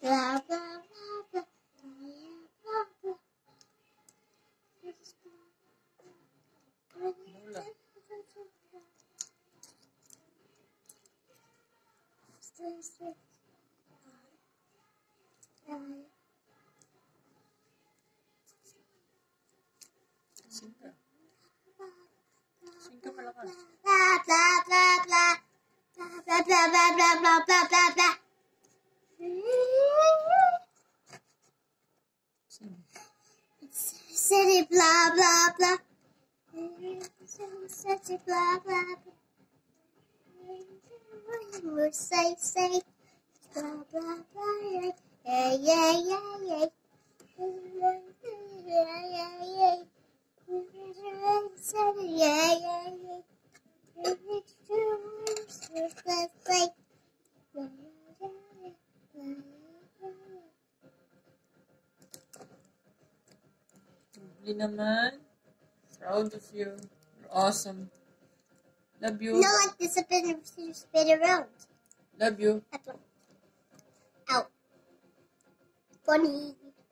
blah, blah, blah, blah, blah. Sing ka malakas. Blah, blah, blah, blah. Blah, blah, blah, blah, blah, blah, blah, blah. City, blah, blah, blah. City, blah, blah, blah. Say, blah, blah, blah, yeah, yeah, yeah, yeah. Yeah, yeah, yeah. Yeah, yeah, yeah. Lovely naman. Proud of you. You're awesome. Love you. No, like this, spin around. Love you. That one. Ow. Funny.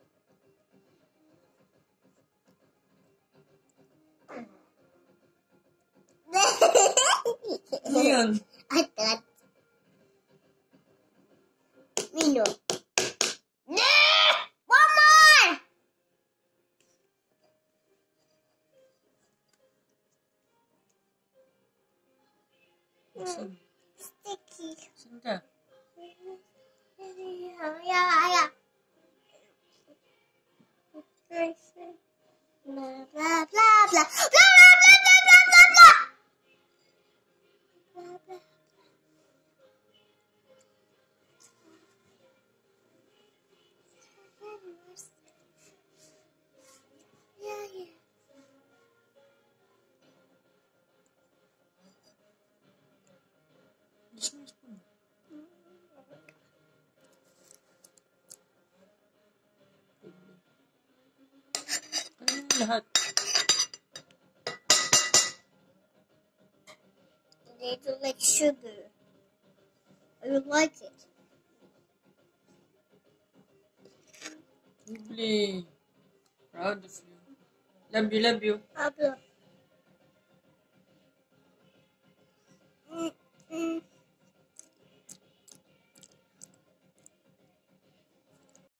Ano yun? I thought. Me no. One more! Sing. Sticky. Sing ka. Yeah. Blah, blah, blah, blah. Blah, blah, blah, blah, blah, blah, blah. Blah, blah. Yeah, yeah. Gusto mo spoon? Ano yung lahat? They don't like sugar. I don't like it. Lovely. Proud of you. Love you, love you. Pablo.